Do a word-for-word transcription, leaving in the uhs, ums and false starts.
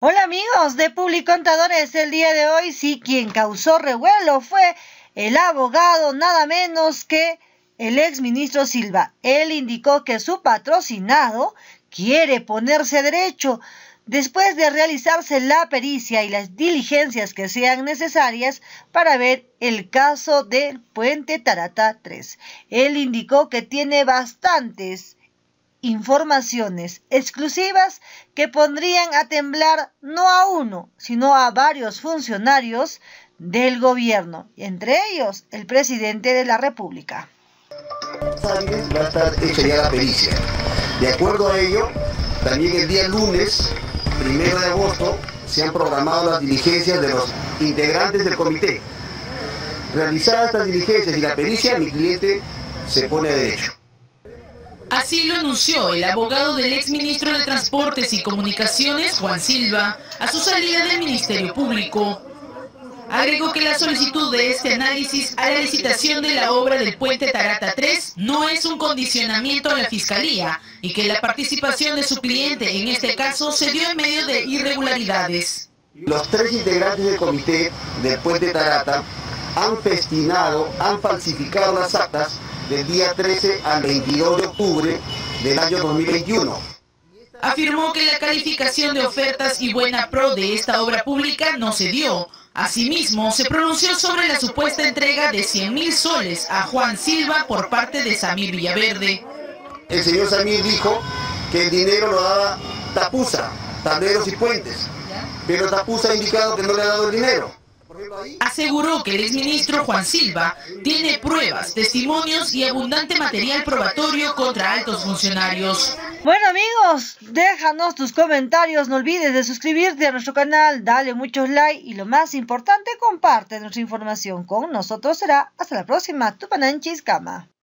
Hola amigos de Publicontadores, el día de hoy sí quien causó revuelo fue el abogado nada menos que el exministro Silva. Él indicó que su patrocinado quiere ponerse a derecho después de realizarse la pericia y las diligencias que sean necesarias para ver el caso del puente Tarata tres. Él indicó que tiene bastantes informaciones exclusivas que pondrían a temblar no a uno, sino a varios funcionarios del gobierno, entre ellos el presidente de la República. Va a estar hecha ya la pericia. De acuerdo a ello, también el día lunes, primero de agosto, se han programado las diligencias de los integrantes del comité. Realizadas estas diligencias y la pericia, mi cliente se pone a derecho. Así lo anunció el abogado del exministro de Transportes y Comunicaciones, Juan Silva, a su salida del Ministerio Público. Agregó que la solicitud de este análisis a la licitación de la obra del puente Tarata tres no es un condicionamiento a la Fiscalía y que la participación de su cliente en este caso se dio en medio de irregularidades. Los tres integrantes del comité del puente Tarata han festinado, han falsificado las actas del día trece al veintidós de octubre del año dos mil veintiuno. Afirmó que la calificación de ofertas y buena pro de esta obra pública no se dio. Asimismo, se pronunció sobre la supuesta entrega de cien mil soles a Juan Silva por parte de Samir Villaverde. El señor Samir dijo que el dinero lo daba Tapusa, Tableros y Puentes, pero Tapusa ha indicado que no le ha dado el dinero. Aseguró que el exministro Juan Silva tiene pruebas, testimonios y abundante material probatorio contra altos funcionarios. Bueno amigos, déjanos tus comentarios, no olvides de suscribirte a nuestro canal, dale muchos likes y lo más importante, comparte nuestra información. Con nosotros será hasta la próxima, Tupananchis Kama.